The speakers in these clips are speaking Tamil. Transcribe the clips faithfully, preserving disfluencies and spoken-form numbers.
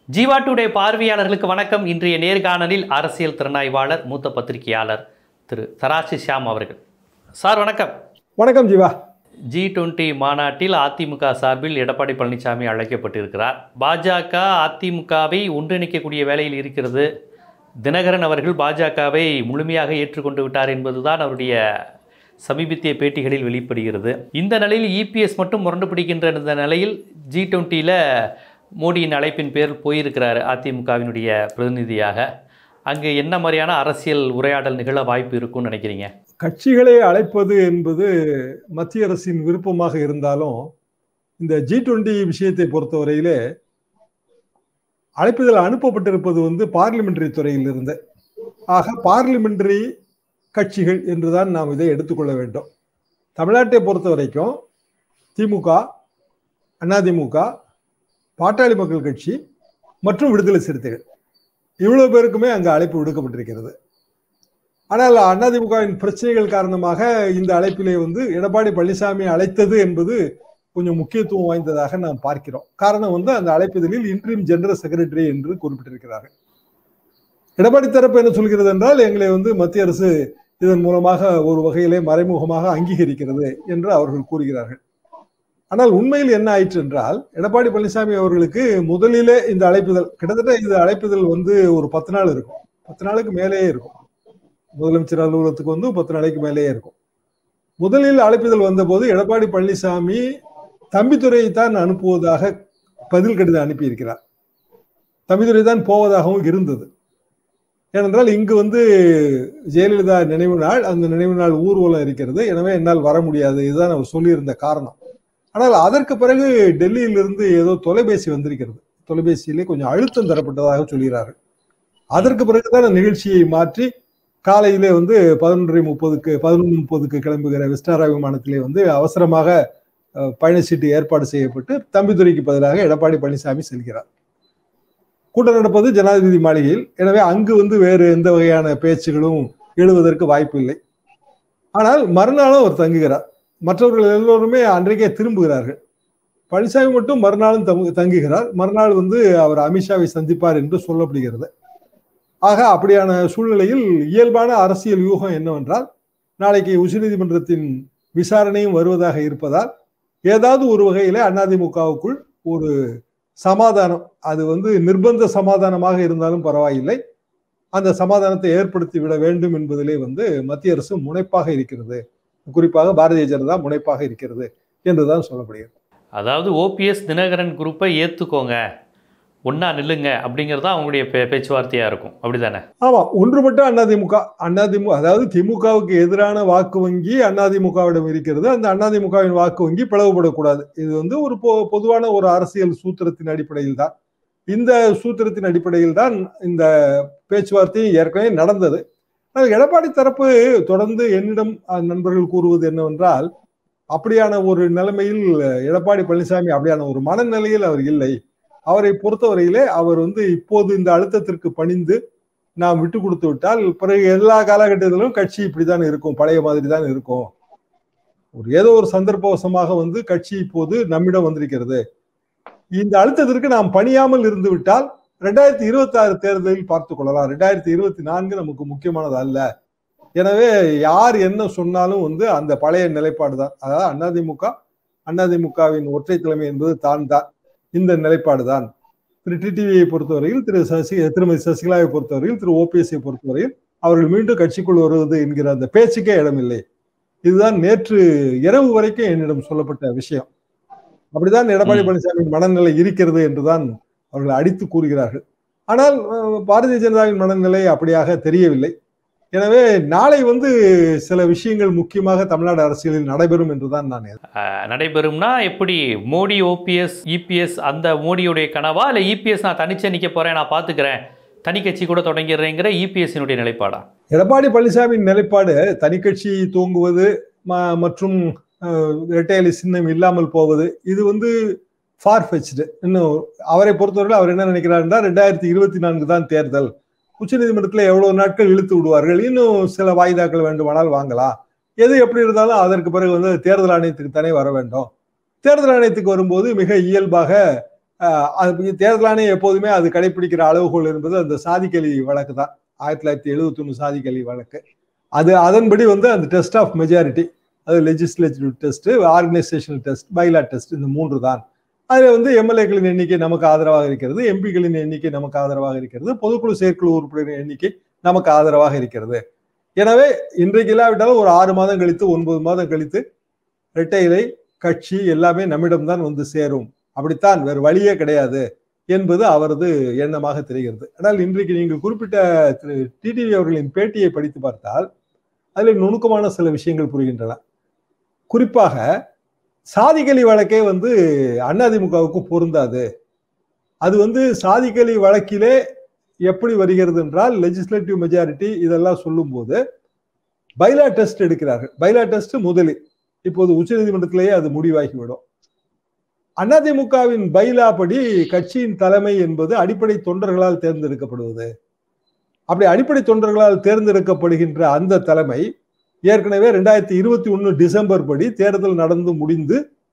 ஜீவா டுடே பார்வையாளர்களுக்கு வணக்கம். இன்றைய நேர்காணலில் அரசியல் திறனாய்வாளர் மூத்த பத்திரிகையாளர் திரு தராசி ஷியாம் அவர்கள். சார் வணக்கம். வணக்கம் ஜீவா. ஜி டுவெண்ட்டி மாநாட்டில் அதிமுக சார்பில் எடப்பாடி பழனிசாமி அழைக்கப்பட்டிருக்கிறார். பாஜக அதிமுகவை ஒன்றிணைக்கக்கூடிய வேலையில் இருக்கிறது. தினகரன் அவர்கள் பாஜகவை முழுமையாக ஏற்றுக்கொண்டு விட்டார் என்பதுதான் அவருடைய சமீபத்திய பேட்டிகளில் வெளிப்படுகிறது. இந்த நிலையில் இபிஎஸ் மட்டும் முரண்டு பிடிக்கின்ற இந்த நிலையில் ஜி டுவெண்ட்டியில் மோடியின் அழைப்பின் பேரில் போயிருக்கிறார் அதிமுகவினுடைய பிரதிநிதியாக. அங்கே என்ன மாதிரியான அரசியல் உரையாடல் நிகழ வாய்ப்பு இருக்கும்னு நினைக்கிறீங்க? கட்சிகளை அழைப்பது என்பது மத்திய அரசின் விருப்பமாக இருந்தாலும் இந்த ஜி டுவெண்ட்டி விஷயத்தை பொறுத்தவரையிலே அழைப்புதல் அனுப்பப்பட்டிருப்பது வந்து பார்லிமெண்டரி துறையில் இருந்து. ஆக பார்லிமெண்டரி கட்சிகள் என்றுதான் நாம் இதை எடுத்துக்கொள்ள வேண்டும். தமிழ்நாட்டை பொறுத்த வரைக்கும் திமுக, அதிமுக, பாட்டாளி மக்கள் கட்சி மற்றும் விடுதலை சிறுத்தைகள் இவ்வளவு பேருக்குமே அங்கு அழைப்பு விடுக்கப்பட்டிருக்கிறது. ஆனால் அதிமுகவின் பிரச்சனைகள் காரணமாக இந்த அழைப்பிலே வந்து எடப்பாடி பழனிசாமி அழைத்தது என்பது கொஞ்சம் முக்கியத்துவம் வாய்ந்ததாக நாம் பார்க்கிறோம். காரணம் வந்து அந்த அழைப்புதலில் இன்ட்ரீம் ஜெனரல் செக்ரட்டரி என்று குறிப்பிட்டிருக்கிறார்கள். எடப்பாடி தரப்பு என்ன சொல்கிறது என்றால், எங்களை வந்து மத்திய அரசு இதன் மூலமாக ஒரு வகையிலே மறைமுகமாக அங்கீகரிக்கிறது என்று அவர்கள் கூறுகிறார்கள். ஆனால் உண்மையில் என்ன ஆயிற்று என்றால், எடப்பாடி பழனிசாமி அவர்களுக்கு முதலிலே இந்த அழைப்புதல் கிட்டத்தட்ட இந்த அழைப்புதல் வந்து ஒரு பத்து நாள் இருக்கும், பத்து நாளுக்கு மேலேயே இருக்கும். முதலமைச்சர் அலுவலகத்துக்கு வந்து பத்து நாளைக்கு மேலேயே இருக்கும். முதலில் அழைப்புதல் வந்தபோது எடப்பாடி பழனிசாமி தம்பித்துறையை தான் அனுப்புவதாக பதில் கடிதம் அனுப்பியிருக்கிறார். தம்பித்துறை தான் போவதாகவும் இருந்தது. ஏனென்றால் இங்கு வந்து ஜெயலலிதா நினைவு நாள், அந்த நினைவு நாள் ஊர்வலம் இருக்கிறது, எனவே என்னால் வர முடியாது, இதுதான் அவர் சொல்லியிருந்த காரணம். ஆனால் அதற்கு பிறகு டெல்லியிலிருந்து ஏதோ தொலைபேசி வந்திருக்கிறது. தொலைபேசியிலே கொஞ்சம் அழுத்தம் தரப்பட்டதாக சொல்கிறார்கள். அதற்கு பிறகுதான் நிகழ்ச்சியை மாற்றி காலையிலே வந்து பதினொன்றரை முப்பதுக்கு பதினொன்று முப்பதுக்கு கிளம்புகிற விஸ்டாரா விமானத்திலே வந்து அவசரமாக பயணச்சீட்டு ஏற்பாடு செய்யப்பட்டு தம்பித்துறைக்கு பதிலாக எடப்பாடி பழனிசாமி செல்கிறார். கூட்டம் நடப்பது ஜனாதிபதி மாளிகையில். எனவே அங்கு வந்து வேறு எந்த வகையான பேச்சுகளும் எழுவதற்கு வாய்ப்பு இல்லை. ஆனால் மறுநாளும் அவர் தங்குகிறார். மற்றவர்கள் எல்லோருமே அன்றைக்கே திரும்புகிறார்கள். பழனிசாமி மட்டும் மறுநாளும் தங்குகிறார். மறுநாள் வந்து அவர் அமித்ஷாவை சந்திப்பார் என்று சொல்லப்படுகிறது. ஆக அப்படியான சூழ்நிலையில் இயல்பான அரசியல் யூகம் என்னவென்றால், நாளைக்கு உச்சநீதிமன்றத்தின் விசாரணையும் வருவதாக இருப்பதால் ஏதாவது ஒரு வகையில அதிமுகவுக்குள் ஒரு சமாதானம், அது வந்து நிர்பந்த சமாதானமாக இருந்தாலும் பரவாயில்லை, அந்த சமாதானத்தை ஏற்படுத்தி விட வேண்டும் என்பதிலே வந்து மத்திய அரசு முனைப்பாக இருக்கிறது. குறிப்பாக பாரதிய ஜனதா முனைப்பாக இருக்கிறது என்றுதான் சொல்லப்படுகிறது. அதாவது ஓபிஎஸ் தினகரன் குரூப்பை ஏற்றுக்கோங்க, ஒன்னா நில்லுங்க அப்படிங்கிறதா அவங்களுடைய பேச்சுவார்த்தையா இருக்கும், அப்படிதானே? ஆமா, ஒன்றுபட்ட அதிமுக அதிமுக அதாவது திமுகவுக்கு எதிரான வாக்கு வங்கி அதிமுகவிடம் இருக்கிறது. அந்த அதிமுகவின் வாக்கு வங்கி பிளவுபடக்கூடாது. இது வந்து ஒரு பொதுவான ஒரு அரசியல் சூத்திரத்தின் அடிப்படையில் தான், இந்த சூத்திரத்தின் அடிப்படையில் தான் இந்த பேச்சுவார்த்தை ஏற்கனவே நடந்தது. எடப்பாடி தரப்பு தொடர்ந்து என்னிடம் நண்பர்கள் கூறுவது என்னவென்றால், அப்படியான ஒரு நிலைமையில் எடப்பாடி பழனிசாமி அப்படியான ஒரு மனநிலையில் அவர் இல்லை. அவரை பொறுத்தவரையிலே அவர் வந்து இப்போது இந்த அழுத்தத்திற்கு பணிந்து நாம் விட்டு கொடுத்து விட்டால் பிறகு எல்லா காலகட்டத்திலும் கட்சி இப்படித்தான் இருக்கும், பழைய மாதிரி தான் இருக்கும். ஒரு ஏதோ ஒரு சந்தர்ப்பவசமாக வந்து கட்சி இப்போது நம்மிடம் வந்திருக்கிறது, இந்த அழுத்தத்திற்கு நாம் பணியாமல் இருந்து விட்டால் ரெண்டாயிரத்தி இருபத்தி ஆறு தேர்தலில் பார்த்துக் கொள்ளலாம், ரெண்டாயிரத்தி இருபத்தி நான்கு நமக்கு முக்கியமானது அல்ல. எனவே யார் என்ன சொன்னாலும் வந்து அந்த பழைய நிலைப்பாடு தான், அதாவது அதிமுக அதிமுகவின் ஒற்றை தலைமை என்பது தான் தான் இந்த நிலைப்பாடு தான். திரு டிடிவியை பொறுத்தவரையில், திரு சசி திருமதி சசிகலாவை பொறுத்தவரையில், திரு ஓபிஎஸ்ஐ பொறுத்தவரையில் அவர்கள் மீண்டும் கட்சிக்குள் வருவது என்கிற அந்த பேச்சுக்கே இடமில்லை. இதுதான் நேற்று இரவு வரைக்கும் என்னிடம் சொல்லப்பட்ட விஷயம். அப்படிதான் எடப்பாடி பழனிசாமியின் மனநிலை இருக்கிறது என்றுதான் அவர்கள் அடித்து கூறுகிறார்கள். ஆனால் பாரதிய ஜனதாவின் மனநிலை அப்படியாக தெரியவில்லை. எனவே நாளை வந்து சில விஷயங்கள் முக்கியமாக தமிழ்நாடு அரசியலில் நடைபெறும் என்றுதான் நான் நடைபெறும்னா எப்படி? மோடி ஓபிஎஸ் இபிஎஸ் அந்த மோடியுடைய கனவா, இல்லை இபிஎஸ் நான் தனிச்சே நிற்க போறேன், நான் பார்த்துக்கிறேன், தனி கட்சி கூட தொடங்கிறேங்கிற இபிஎஸ்னுடைய நிலைப்பாடா? எடப்பாடி பழனிசாமியின் நிலைப்பாடு தனி கட்சி தூங்குவது மற்றும் இரட்டையலை சின்னம் இல்லாமல் போவது, இது வந்து ஃபார்ஃபெச்டு. இன்னும் அவரை பொறுத்தவரையில் அவர் என்ன நினைக்கிறார் என்றால், ரெண்டாயிரத்தி இருபத்தி நான்கு தான் தேர்தல், உச்சநீதிமன்றத்தில் எவ்வளவு நாட்கள் இழுத்து விடுவார்கள், இன்னும் சில வாய்தாக்கள் வேண்டுமானால் வாங்கலாம், எது எப்படி இருந்தாலும் அதற்கு பிறகு வந்து தேர்தல் ஆணையத்துக்கு தானே வர வேண்டும். தேர்தல் ஆணையத்துக்கு வரும்போது மிக இயல்பாக அது தேர்தல் ஆணையம் எப்போதுமே அது கடைபிடிக்கிற அளவுகோல் என்பது அந்த சாதிக்கலி வழக்கு தான். ஆயிரத்தி தொள்ளாயிரத்தி எழுபத்தி ஒண்ணு சாதிக்கலி வழக்கு. அது அதன்படி வந்து அந்த டெஸ்ட் ஆஃப் மெஜாரிட்டி, அது legislative test, organisational test, bylaw test, இந்த மூன்று தான். அதுல வந்து எம்எல்ஏக்களின் எண்ணிக்கை நமக்கு ஆதரவாக இருக்கிறது, எம்பிக்களின் எண்ணிக்கை நமக்கு ஆதரவாக இருக்கிறது, பொதுக்குழு செயற்குழு உறுப்பினரின் எண்ணிக்கை நமக்கு ஆதரவாக இருக்கிறது. எனவே இன்றைக்கு இல்லாவிட்டாலும் ஒரு ஆறு மாதம் கழித்து ஒன்பது மாதம் கழித்து இரட்டை இலை கட்சி எல்லாமே நம்மிடம்தான் வந்து சேரும், அப்படித்தான், வேறு வழியே கிடையாது என்பது அவரது எண்ணமாக தெரிகிறது. ஆனால் இன்றைக்கு நீங்கள் குறிப்பிட்ட திரு டிடிவி அவர்களின் பேட்டியை படித்து பார்த்தால் அதில் நுணுக்கமான சில விஷயங்கள் புரிகின்றன. குறிப்பாக சாதிக்கலி வழக்கே வந்து அதிமுகவுக்கு பொருந்தாது. அது வந்து சாதிக்கலி வழக்கிலே எப்படி வருகிறது என்றால் லெஜிஸ்லேட்டிவ் மெஜாரிட்டி இதெல்லாம் சொல்லும் போது பைலா டெஸ்ட் எடுக்கிறார்கள். பைலா டெஸ்ட் முதலில் இப்போது உச்ச நீதிமன்றத்திலேயே அது முடிவாகிவிடும். அதிமுகவின் பைலா படி கட்சியின் தலைமை என்பது அடிப்படை தொண்டர்களால் தேர்ந்தெடுக்கப்படுவது. அப்படி அடிப்படை தொண்டர்களால் தேர்ந்தெடுக்கப்படுகின்ற அந்த தலைமை ஏற்கனவே ரெண்டாயிரத்தி இருபத்தி ஒண்ணு டிசம்பர் படி தேர்தல் நடந்து முடிந்து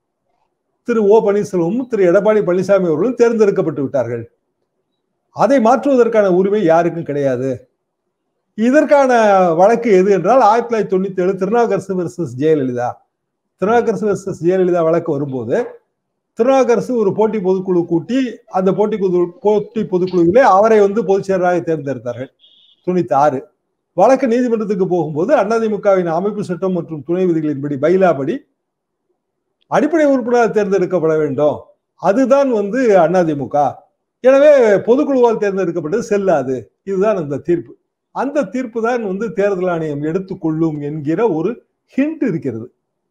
திரு ஓ பன்னீர்செல்வமும் திரு எடப்பாடி பழனிசாமி அவர்களும் தேர்ந்தெடுக்கப்பட்டு விட்டார்கள். அதை மாற்றுவதற்கான உரிமை யாருக்கும் கிடையாது. இதற்கான வழக்கு எது என்றால் ஆயிரத்தி தொள்ளாயிரத்தி தொண்ணூத்தி ஏழு திருநாவுக்கரசு வெர்சஸ் ஜெயலலிதா. திருநாவுக்கரசு வெர்சஸ் ஜெயலலிதா வழக்கு வரும்போது திருநாவுக்கரசு ஒரு போட்டி பொதுக்குழு கூட்டி அந்த போட்டி போட்டி பொதுக்குழுவிலே அவரை வந்து பொதுச் செயலராக தேர்ந்தெடுத்தார்கள் தொண்ணூத்தி ஆறு. வழக்கு நீதிமன்றத்துக்கு போகும்போது அதிமுகவின் அமைப்பு சட்டம் மற்றும் துணை விதிகளின்படி பைலா படி அடிப்படை உறுப்பினராக தேர்ந்தெடுக்கப்பட வேண்டும், அதுதான் வந்து அதிமுக. எனவே பொதுக்குழுவால் தேர்ந்தெடுக்கப்பட்டது செல்லாது. இதுதான் அந்த தீர்ப்பு. அந்த தீர்ப்பு தான் வந்து தேர்தல் ஆணையம் எடுத்துக்கொள்ளும் என்கிற ஒரு ஹிண்ட் இருக்கிறது.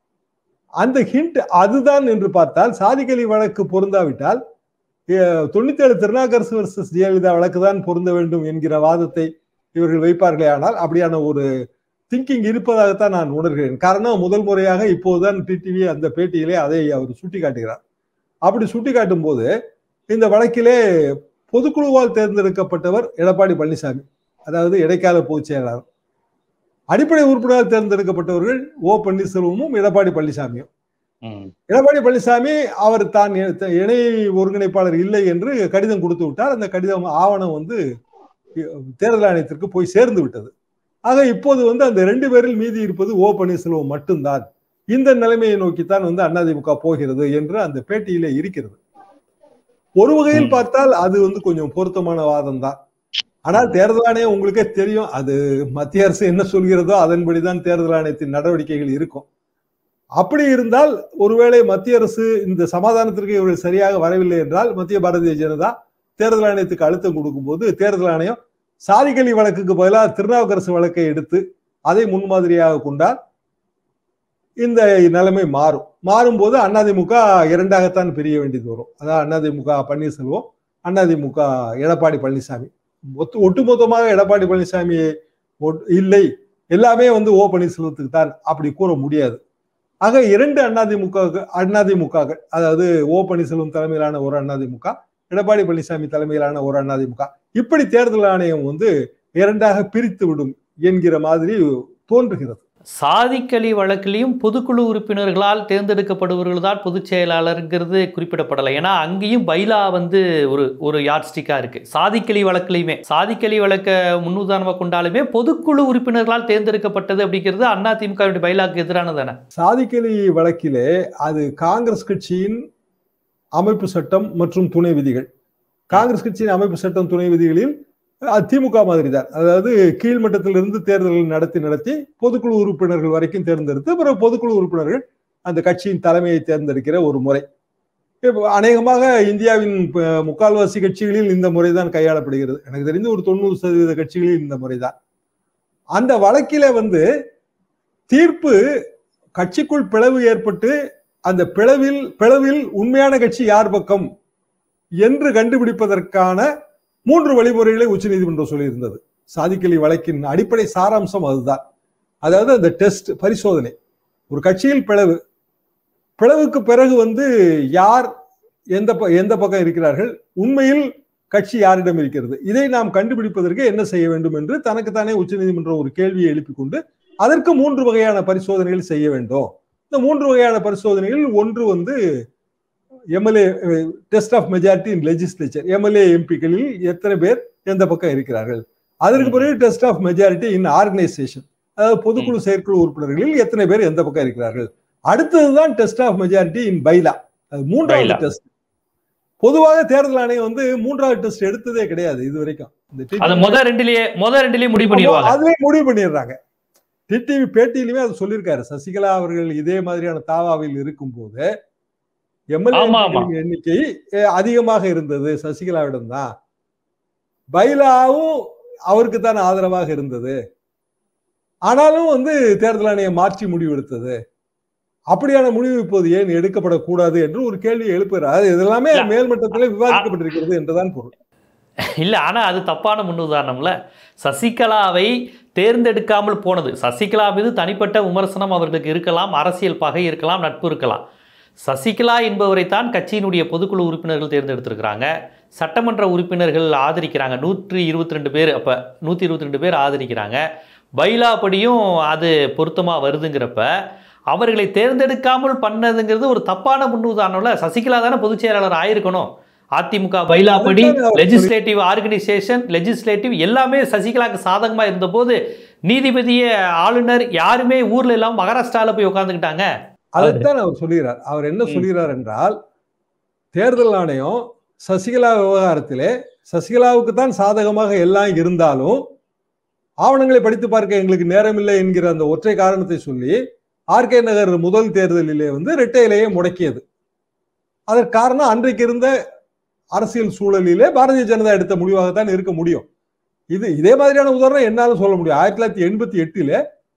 அந்த ஹிண்ட் அதுதான் என்று பார்த்தால் சாதிக்கலி வழக்கு பொருந்தாவிட்டால் தொண்ணூத்தி ஏழு திருநாவுக்கரசு வெர்சஸ் ஜெயலலிதா வழக்கு தான் பொருந்த வேண்டும் என்கிற வாதத்தை இவர்கள் வைப்பார்களே. ஆனால் அப்படியான ஒரு திங்கிங் இருப்பதாகத்தான் நான் உணர்கிறேன். காரணம், முதல் முறையாக இப்போதுதான் டிடிவி அந்த பேட்டியிலே அதை அவர் சுட்டி காட்டுகிறார். அப்படி சுட்டி காட்டும் போது இந்த வழக்கிலே பொதுக்குழுவால் தேர்ந்தெடுக்கப்பட்டவர் எடப்பாடி பழனிசாமி, அதாவது இடைக்கால பொதுச் செயலாளர். அடிப்படை உறுப்பினரால் தேர்ந்தெடுக்கப்பட்டவர்கள் ஓ பன்னீர்செல்வமும் எடப்பாடி பழனிசாமியும். எடப்பாடி பழனிசாமி அவர் தான் இணை ஒருங்கிணைப்பாளர் இல்லை என்று கடிதம் கொடுத்து விட்டார். அந்த கடிதம் ஆவணம் வந்து தேர்தல் ஆணையத்திற்கு போய் சேர்ந்து விட்டது. ஆக இப்போது வந்து அந்த ரெண்டு பேரில் மீதி இருப்பது ஓ பன்னீர்செல்வம் மட்டும்தான். இந்த நிலைமையை நோக்கித்தான் வந்து அதிமுக போகிறது என்று அந்த பேட்டியிலே இருக்கிறது. ஒரு வகையில் பார்த்தால் அது வந்து கொஞ்சம் பொருத்தமான வாதம் தான். ஆனால் தேர்தல் ஆணையம் உங்களுக்கே தெரியும், அது மத்திய அரசு என்ன சொல்கிறதோ அதன்படிதான் தேர்தல் ஆணையத்தின் நடவடிக்கைகள் இருக்கும். அப்படி இருந்தால் ஒருவேளை மத்திய அரசு இந்த சமாதானத்திற்கு இவர்கள் சரியாக வரவில்லை என்றால் மத்திய பாரதிய ஜனதா தேர்தல் ஆணையத்துக்கு அழுத்தம் கொடுக்கும் போது தேர்தல் ஆணையம் சாதிக்கலி வழக்குக்கு பதிலாக திருநாவுக்கரசு வழக்கை எடுத்து அதை முன்மாதிரியாக கொண்டால் இந்த நிலைமை மாறும். மாறும் போது அதிமுக இரண்டாகத்தான் பிரிய வேண்டியது வரும். அதாவது அதிமுக பன்னீர்செல்வம், அதிமுக எடப்பாடி பழனிசாமி. ஒட்டு ஒட்டுமொத்தமாக எடப்பாடி பழனிசாமி இல்லை, எல்லாமே வந்து ஓ பன்னீர்செல்வத்துக்கு தான் அப்படி கூற முடியாது. ஆக இரண்டு அதிமுக அதிமுக அதாவது ஓ பன்னீர்செல்வம் தலைமையிலான ஒரு அதிமுக, எடப்பாடி பழனிசாமி தலைமையிலான ஒரு அதிமுக, இப்படி தேர்தல் ஆணையம் வந்து இரண்டாக பிரித்து விடும் என்கிற மாதிரி தோன்றுகிறது. சாதிக்கலி வழக்கிலையும் பொதுக்குழு உறுப்பினர்களால் தேர்ந்தெடுக்கப்படுபவர்கள் தான் பொதுச் செயலாளருங்கிறது குறிப்பிடப்படலை. ஏன்னா அங்கேயும் பைலா வந்து ஒரு ஒரு யார்ட் ஸ்டிக்கா இருக்கு. சாதிக்கலி வழக்கிலையுமே சாதிக்கலி வழக்க முன்னுதாரணமாக கொண்டாலுமே பொதுக்குழு உறுப்பினர்களால் தேர்ந்தெடுக்கப்பட்டது அப்படிங்கிறது அதிமுக பைலாக்கு எதிரானதானே. சாதிக்கலி வழக்கிலே அது காங்கிரஸ் கட்சியின் அமைப்பு சட்டம் மற்றும் துணை விதிகள். காங்கிரஸ் கட்சியின் அமைப்பு சட்டம் துணை விதிகளில் திமுக மாதிரி தான். அதாவது கீழ்மட்டத்திலிருந்து தேர்தல்கள் நடத்தி நடத்தி பொதுக்குழு உறுப்பினர்கள் வரைக்கும் தேர்ந்தெடுத்து பிறகு பொதுக்குழு உறுப்பினர்கள் அந்த கட்சியின் தலைமையை தேர்ந்தெடுக்கிற ஒரு முறை. அநேகமாக இந்தியாவின் முக்கால்வாசி கட்சிகளில் இந்த முறைதான் கையாளப்படுகிறது. எனக்கு தெரிந்து ஒரு தொண்ணூறு சதவீத கட்சிகளில் இந்த முறைதான். அந்த வழக்கில வந்து தீர்ப்பு கட்சிக்குள் பிளவு ஏற்பட்டு அந்த பிளவில் பிளவில் உண்மையான கட்சி யார் பக்கம் என்று கண்டுபிடிப்பதற்கான மூன்று வழிமுறைகளை உச்ச நீதிமன்றம் சொல்லியிருந்தது. சாதிக்கலி வழக்கின் அடிப்படை சாராம்சம் அதுதான். அதாவது அந்த டெஸ்ட் பரிசோதனை, ஒரு கட்சியில் பிளவு பிளவுக்கு பிறகு வந்து யார் எந்த எந்த பக்கம் இருக்கிறார்கள், உண்மையில் கட்சி யாரிடம் இருக்கிறது, இதை நாம் கண்டுபிடிப்பதற்கு என்ன செய்ய வேண்டும் என்று தனக்குத்தானே உச்ச நீதிமன்றம் ஒரு கேள்வியை எழுப்பிக் கொண்டு அதற்கு மூன்று வகையான பரிசோதனைகள் செய்ய வேண்டும். இந்த மூன்று வகையான பரிசோதனைகள் ஒன்று வந்து MLA test of majority in legislature, MLA எம்பிக்களில் எத்தனை பேர் எந்த பக்கம் இருக்கிறார்கள். அதற்கு பிறகு test of majority in organisation, அதாவது பொதுக்குழு செயற்குழு உறுப்பினர்களில் எத்தனை பேர் எந்த பக்கம் இருக்கிறார்கள். அடுத்ததுதான் test of majority in bylaw, அது மூன்றாவது டெஸ்ட். பொதுவாக தேர்தல் ஆணையம் வந்து மூன்றாவது டெஸ்ட் எடுத்ததே கிடையாது இது வரைக்கும். அதுவே முடிவு பண்ணிடுறாங்க. டிடிவி பேட்டியிலுமே அது சொல்லியிருக்காரு. சசிகலா அவர்கள் இதே மாதிரியான தாவாவில் இருக்கும் போது எம்எல்ஏ எண்ணிக்கை அதிகமாக இருந்தது சசிகலாவிடம் தான், பைலாவும் அவருக்கு தான் ஆதரவாக இருந்தது. ஆனாலும் வந்து தேர்தல் ஆணையம் மாற்றி முடிவு எடுத்தது. அப்படியான முடிவு இப்போது ஏன் எடுக்கப்படக்கூடாது என்று ஒரு கேள்வி எழுப்புகிறார். இதெல்லாமே மேல்மட்டத்தில் விவாதிக்கப்பட்டிருக்கிறது என்றுதான் பொருள். இல்லை, ஆனால் அது தப்பான முன்னுதாரணம்ல. சசிகலாவை தேர்ந்தெடுக்காமல் போனது, சசிகலா மீது தனிப்பட்ட விமர்சனம் அவர்களுக்கு இருக்கலாம், அரசியல் பகை இருக்கலாம், நட்பு இருக்கலாம். சசிகலா என்பவரைத்தான் கட்சியினுடைய பொதுக்குழு உறுப்பினர்கள் தேர்ந்தெடுத்திருக்கிறாங்க, சட்டமன்ற உறுப்பினர்கள் ஆதரிக்கிறாங்க. நூற்றி இருபத்தி ரெண்டு பேர் அப்போ நூற்றி இருபத்தி ரெண்டு பேர் ஆதரிக்கிறாங்க. பைலாப்படியும் அது பொருத்தமாக வருதுங்கிறப்ப அவர்களை தேர்ந்தெடுக்காமல் பண்ணதுங்கிறது ஒரு தப்பான முன்னுதாரணம்ல. சசிகலா தானே பொதுச் செயலாளர் ஆயிருக்கணும். அதிமுக பைலாப்படி லெஜிஸ்லேட்டிவ் ஆர்கனைசேஷன், லெஜிஸ்லேட்டிவ் எல்லாமே சசிகலாவுக்கு சாதகமாக இருந்த போது நீதிபதியை ஆளுநர் யாருமே ஊர்ல இல்லாமல் மகாராஷ்டிராவில் போய் உட்காந்துக்கிட்டாங்க. அதைத்தான் அவர் சொல்கிறார். அவர் என்ன சொல்கிறார் என்றால், தேர்தல் ஆணையம் சசிகலா விவகாரத்திலே சசிகலாவுக்கு தான் சாதகமாக எல்லாம் இருந்தாலும் ஆவணங்களை படித்து பார்க்க எங்களுக்கு நேரமில்லை என்கிற அந்த ஒற்றை காரணத்தை சொல்லி ஆர்கே நகர் முதல் தேர்தலிலே வந்து இரட்டை இலையை முடக்கியது. அதற்கு காரணம் அன்றைக்கு இருந்த அரசியல் சூழலிலே பாரதிய ஜனதா எடுத்த முடிவாகத்தான் இருக்க முடியும். இது இதே மாதிரியான உதாரணம் என்னாலும் சொல்ல முடியும். ஆயிரத்தி தொள்ளாயிரத்தி எண்பத்தி எட்டுல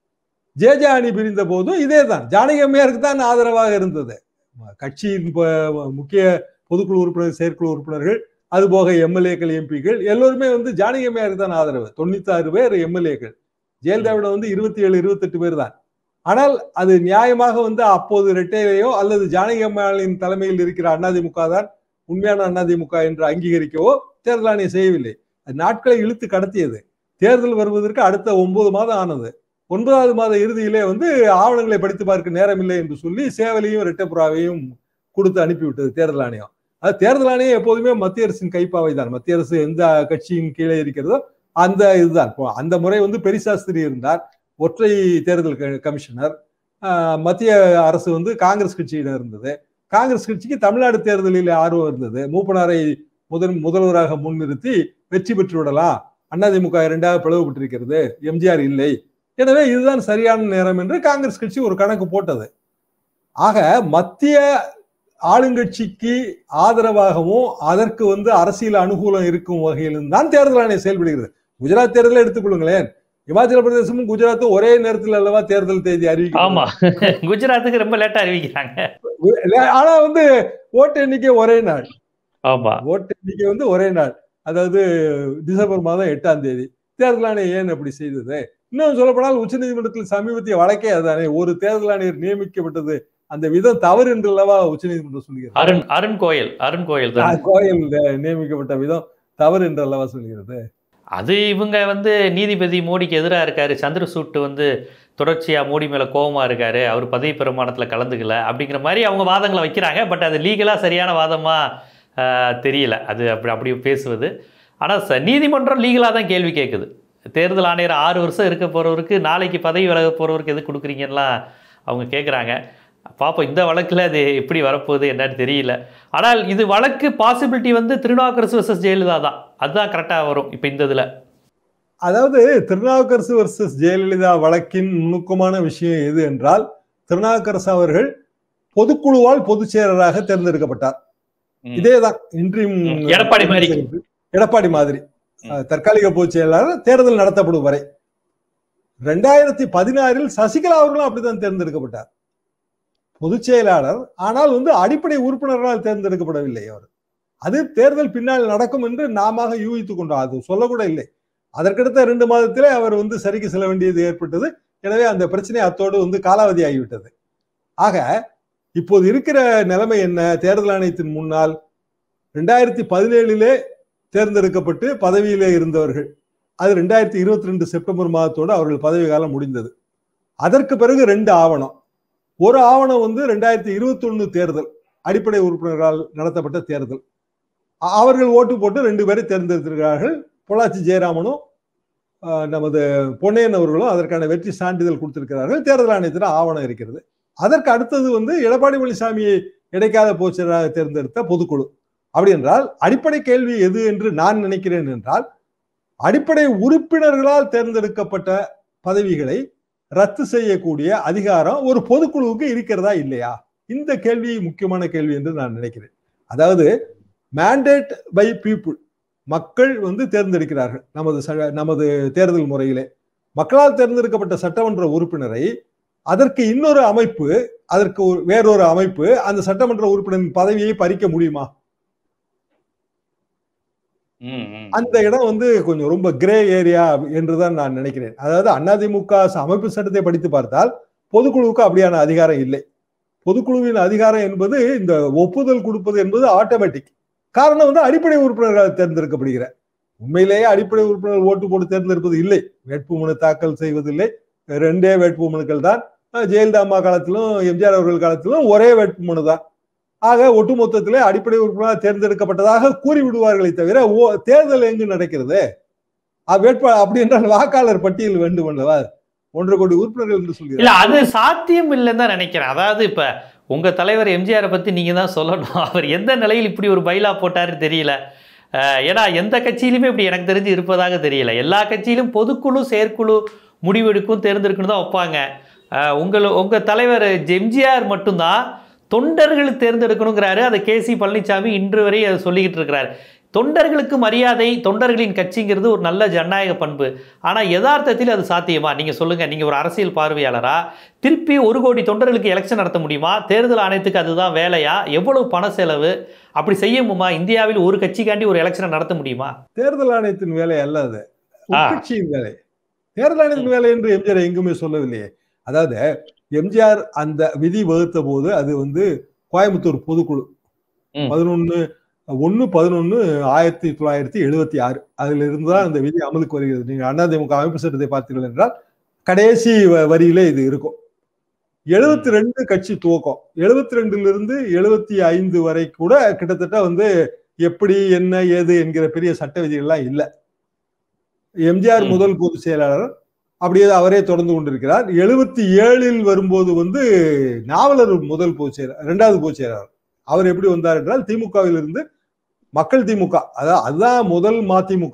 ஜேஜே அணி பிரிந்த போதும் இதே தான், ஜானகி அம்மையாருக்கு தான் ஆதரவாக இருந்தது. கட்சியின் முக்கிய பொதுக்குழு உறுப்பினர், செயற்குழு உறுப்பினர்கள், அதுபோக எம்எல்ஏக்கள், எம்பிக்கள் எல்லோருமே வந்து ஜானகி அம்மையாருக்கு தான் ஆதரவு. தொண்ணூத்தி ஆறு பேர் எம்எல்ஏக்கள், ஜெயலலிதாவிடம் வந்து இருபத்தி ஏழு இருபத்தி எட்டு பேர் தான். ஆனால் அது நியாயமாக வந்து அப்போது இரட்டையிலையோ அல்லது ஜானகி அம்மையாளின் தலைமையில் இருக்கிற அதிமுக தான் உண்மையான அதிமுக என்று அங்கீகரிக்கவோ தேர்தல் ஆணையம் செய்யவில்லை. அது நாட்களை இழுத்து கடத்தியது. தேர்தல் வருவதற்கு அடுத்த ஒன்பது மாதம் ஆனது. ஒன்பதாவது மாத இறுதியிலே வந்து ஆவணங்களை படித்து பார்க்க நேரம் இல்லை என்று சொல்லி சேவலையும் ரெட்டப்புறாவையும் கொடுத்து அனுப்பிவிட்டது தேர்தல் ஆணையம். அது தேர்தல் ஆணையம் எப்போதுமே மத்திய அரசின் கைப்பாவை தான். மத்திய அரசு எந்த கட்சியின் கீழே இருக்கிறதோ அந்த இதுதான். அந்த முறை வந்து பெரிசாஸ்திரி இருந்தார், ஒற்றை தேர்தல் கமிஷனர். மத்திய அரசு வந்து காங்கிரஸ் கட்சியிடம் இருந்தது. காங்கிரஸ் கட்சிக்கு தமிழ்நாடு தேர்தலில் ஆர்வம் இருந்தது. மூப்பனாரை முதல் முதல்வராக முன்னிறுத்தி வெற்றி பெற்று விடலாம், அதிமுக இரண்டாக பிளவுபட்டிருக்கிறது, எம்ஜிஆர் இல்லை, எனவே இதுதான் சரியான நேரம் என்று காங்கிரஸ் கட்சி ஒரு கணக்கு போட்டது. ஆக மத்திய ஆளுங்கட்சிக்கு ஆதரவாகவும் அதற்கு வந்து அரசியல் அனுகூலம் இருக்கும் வகையிலும் தான் தேர்தல் ஆணையம் செயல்படுகிறது. குஜராத் தேர்தலை எடுத்துக்கொள்ளுங்களேன், இமாச்சல பிரதேசமும் குஜராத்தும் ஒரே நேரத்தில் அல்லவா தேர்தல் தேதி அறிவிக்கிறாங்க. குஜராத்துக்கு ரொம்ப லேட்டா அறிவிக்கிறாங்க, ஆனா வந்து ஓட்டு எண்ணிக்கை ஒரே நாள். ஆமா, ஓட்டு எண்ணிக்கை வந்து ஒரே நாள், அதாவது டிசம்பர் மாதம் எட்டாம் தேதி. தேர்தல் ஆணையம் ஏன் அப்படி செய்தது? இன்னும் சொல்லப்போனால் உச்ச நீதிமன்றத்தில் சமீபத்திய வழக்கே அதுதானே. ஒரு தேர்தல் ஆணையர் நியமிக்கப்பட்டது அந்த விதம் தவறு என்று அல்லவா உச்ச நீதிமன்றம் சொல்கிறது. அருண் அருண் கோயல் அருண் கோயல் கோயல் நியமிக்கப்பட்ட விதம் தவறு என்று அல்லவா சொல்கிறது. அது இவங்க வந்து நீதிபதி மோடிக்கு எதிராக இருக்காரு, சந்திரசூட் வந்து தொடர்ச்சியா மோடி மேல கோபமா இருக்காரு, அவர் பதவி பிரமாணத்துல கலந்துக்கல அப்படிங்கிற மாதிரி அவங்க வாதங்களை வைக்கிறாங்க. பட் அது லீகலா சரியான வாதமா தெரியல அது அப்படி அப்படி பேசுவது. ஆனால் ச நீதிமன்றம் லீகலாக தான் கேள்வி கேட்குது. தேர்தல் ஆணையர் ஆறு வருஷம் இருக்க போகிறவருக்கு நாளைக்கு பதவி விலக போகிறவருக்கு எது கொடுக்குறீங்கலாம் அவங்க கேட்குறாங்க. பாப்போம் இந்த வழக்கில் அது எப்படி வரப்போகுது என்னன்னு தெரியல. ஆனால் இது வழக்கு பாசிபிலிட்டி வந்து திருநாவுக்கரசு வர்சஸ் ஜெயலலிதா தான், அதுதான் கரெக்டாக வரும் இப்போ இந்த இதில். அதாவது திருநாவுக்கரசு வர்சஸ் ஜெயலலிதா வழக்கின் நுணுக்கமான விஷயம் எது என்றால், திருநாவுக்கரசு அவர்கள் பொதுக்குழுவால் பொதுச் செயலராக தேர்ந்தெடுக்கப்பட்டார். இதேதான் இன்றையும் எடப்பாடி மாதிரி எடப்பாடி மாதிரி தற்காலிக பொதுச் செயலாளர் தேர்தல் நடத்தப்படும் வரை. ரெண்டாயிரத்தி பதினாறில் சசிகலா அவர்களும் அப்படித்தான் தேர்ந்தெடுக்கப்பட்டார், பொதுச் செயலாளர். ஆனால் வந்து அடிப்படை உறுப்பினர்களால் தேர்ந்தெடுக்கப்படவில்லை அவர். அது தேர்தல் பின்னால் நடக்கும் என்று நாம யூகித்துக் கொண்டோம், அது சொல்லக்கூட இல்லை. அதற்கடுத்த இரண்டு மாதத்திலே அவர் வந்து சரிக்கு செல்ல வேண்டியது ஏற்பட்டது. எனவே அந்த பிரச்சனை அத்தோடு வந்து காலாவதி ஆகிவிட்டது. ஆக இப்போது இருக்கிற நிலைமை என்ன? தேர்தல் ஆணையத்தின் முன்னால் ரெண்டாயிரத்தி பதினேழிலே தேர்ந்தெடுக்கப்பட்டு பதவியிலே இருந்தவர்கள், அது ரெண்டாயிரத்தி இருபத்தி ரெண்டு செப்டம்பர் மாதத்தோடு அவர்கள் பதவி காலம் முடிந்தது. அதற்கு பிறகு ரெண்டு ஆவணம். ஒரு ஆவணம் வந்து ரெண்டாயிரத்தி இருபத்தி ஒண்ணு தேர்தல், அடிப்படை உறுப்பினர்களால் நடத்தப்பட்ட தேர்தல். அவர்கள் ஓட்டு போட்டு ரெண்டு பேரை தேர்ந்தெடுத்திருக்கிறார்கள். பொள்ளாச்சி ஜெயராமனும் நமது பொன்னையன் அவர்களும் அதற்கான வெற்றி சான்றிதழ் கொடுத்திருக்கிறார்கள். தேர்தல் ஆணையத்தில் ஆவணம் இருக்கிறது. அதற்கு அடுத்தது வந்து எடப்பாடி பழனிசாமியை இடைக்கால பொதுச்செயலாளராக தேர்ந்தெடுத்த பொதுக்குழு. அப்படி என்றால் அடிப்படை கேள்வி எது என்று நான் நினைக்கிறேன் என்றால், அடிப்படை உறுப்பினர்களால் தேர்ந்தெடுக்கப்பட்ட பதவிகளை ரத்து செய்யக்கூடிய அதிகாரம் ஒரு பொதுக்குழுவுக்கு இருக்கிறதா இல்லையா? இந்த கேள்வி முக்கியமான கேள்வி என்று நான் நினைக்கிறேன். அதாவது மேண்டேட் பை பீப்புள், மக்கள் வந்து தேர்ந்தெடுக்கிறார்கள். நமது நமது தேர்தல் முறையிலே மக்களால் தேர்ந்தெடுக்கப்பட்ட சட்டமன்ற உறுப்பினரை அதற்கு இன்னொரு அமைப்பு, அதற்கு வேறொரு அமைப்பு அந்த சட்டமன்ற உறுப்பினரின் பதவியை பறிக்க முடியுமா? அந்த இடம் வந்து கொஞ்சம் ரொம்ப கிரே ஏரியா என்றுதான் நான் நினைக்கிறேன். அதாவது அதிமுக அமைப்பு சட்டத்தை படித்து பார்த்தால் பொதுக்குழுவுக்கு அப்படியான அதிகாரம் இல்லை. பொதுக்குழுவின் அதிகாரம் என்பது இந்த ஒப்புதல் கொடுப்பது என்பது ஆட்டோமேட்டிக். காரணம் வந்து அடிப்படை உறுப்பினர்கள் தேர்ந்தெடுக்கப்படுகிற, உண்மையிலேயே அடிப்படை உறுப்பினர்கள் ஓட்டு போட்டு தேர்ந்தெடுப்பது இல்லை, வேட்புமனு தாக்கல் செய்வதில்லை. ரெண்டே வேட்புமனுக்கள் தான். ஜெயலலிதா அம்மா காலத்திலும் எம்ஜிஆர் அவர்கள் காலத்திலும் ஒரே வேட்புமனு தான். ஆக ஒட்டுமொத்தத்திலே அடிப்படை உறுப்பினராக தேர்ந்தெடுக்கப்பட்டதாக கூறி விடுவார்களை தவிர தேர்தல் எங்கு நடக்கிறது? வேட்பா அப்படி என்றால் வாக்காளர் பட்டியல் வேண்டும் அல்லவா? ஒன்றரை கோடி உறுப்பினர்கள் என்று சொல்கிறார். இல்ல, அது சாத்தியம் இல்லைன்னு தான் நினைக்கிறேன். அதாவது இப்ப உங்க தலைவர் எம்ஜிஆரை பத்தி நீங்க தான் சொல்லணும். அவர் எந்த நிலையில் இப்படி ஒரு பைலா போட்டாருன்னு தெரியல. ஏன்னா எந்த கட்சியிலுமே இப்படி எனக்கு தெரிஞ்சு இருப்பதாக தெரியல. எல்லா கட்சியிலும் பொதுக்குழு செயற்குழு முடிவெடுக்கும் தேர்ந்தெடுக்கணும் தான் வைப்பாங்க. உங்கள் உங்க தலைவர் எம்ஜிஆர் மட்டும்தான் தொண்டர்கள் தேர்ந்தெடுக்கணுங்கிறாரு. அதை கே சி பழனிசாமி இன்று வரை அதை சொல்லிக்கிட்டு இருக்கிறார். தொண்டர்களுக்கு மரியாதை, தொண்டர்களின் கட்சிங்கிறது ஒரு நல்ல ஜனநாயக பண்பு. ஆனால் யதார்த்தத்தில் அது சாத்தியமா? நீங்கள் சொல்லுங்கள். நீங்கள் ஒரு அரசியல் பார்வையாளரா? திருப்பி ஒரு கோடி தொண்டர்களுக்கு எலெக்ஷன் நடத்த முடியுமா? தேர்தல் ஆணையத்துக்கு அதுதான் வேலையா? எவ்வளவு பண செலவு? அப்படி செய்யணுமா? இந்தியாவில் ஒரு கட்சிக்காண்டி ஒரு எலெக்ஷனை நடத்த முடியுமா? தேர்தல் ஆணையத்தின் வேலை அல்ல, அது கட்சியின் வேலை. தேர்தல் ஆணையத்தின் வேலை என்று எம்ஜிஆர் எங்குமே சொல்லவில்லையே. அதாவது எம்ஜிஆர் அந்த விதி வகுத்த போது அது வந்து கோயம்புத்தூர் பொதுக்குழு பதினொன்னு ஒன்னு பதினொன்னு ஆயிரத்தி தொள்ளாயிரத்தி எழுபத்தி ஆறு அதுல இருந்துதான் அந்த விதி அமலுக்கு வருகிறது. நீங்க அதிமுக அமைப்பு சட்டத்தை பார்த்தீர்கள் என்றால் கடைசி வரியிலே இது இருக்கும். எழுபத்தி ரெண்டு கட்சி துவக்கம். எழுபத்தி ரெண்டுல இருந்து எழுபத்தி ஐந்து வரை கூட கிட்டத்தட்ட வந்து எப்படி என்ன ஏது என்கிற பெரிய சட்ட விதிகள்லாம் இல்லை. எம்ஜிஆர் முதல் பொதுச் செயலாளர், அப்படியே அவரே தொடர்ந்து கொண்டிருக்கிறார். எழுபத்தி ஏழில் வரும்போது வந்து நாவலர் முதல் பொதுச் செயலாளர், இரண்டாவது பொதுச் செயலாளர். அவர் எப்படி வந்தார் என்றால் திமுகவில் இருந்து மக்கள் திமுக, அதான் அதுதான் முதல் மதிமுக